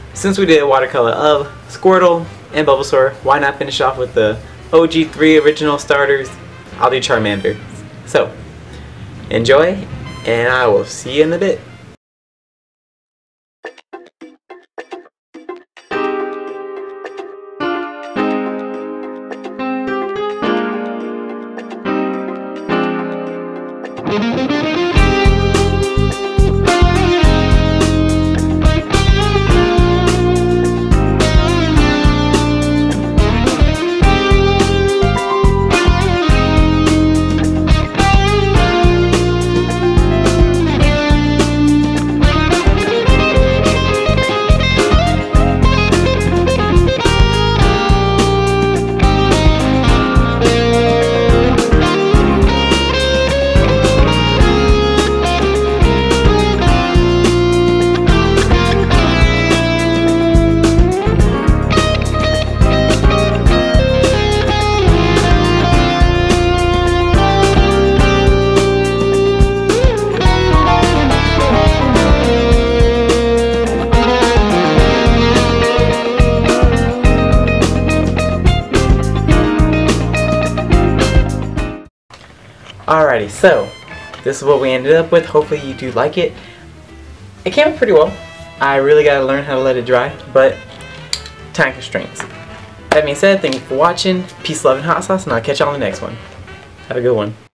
since we did a watercolor of Squirtle and Bulbasaur, why not finish off with the OG3 original starters? I'll do Charmander. So, enjoy, and I will see you in a bit. Alrighty, so this is what we ended up with. Hopefully you do like it. It came out pretty well. I really gotta learn how to let it dry, but time constraints. That being said, thank you for watching. Peace, love, and hot sauce, and I'll catch y'all on the next one. Have a good one.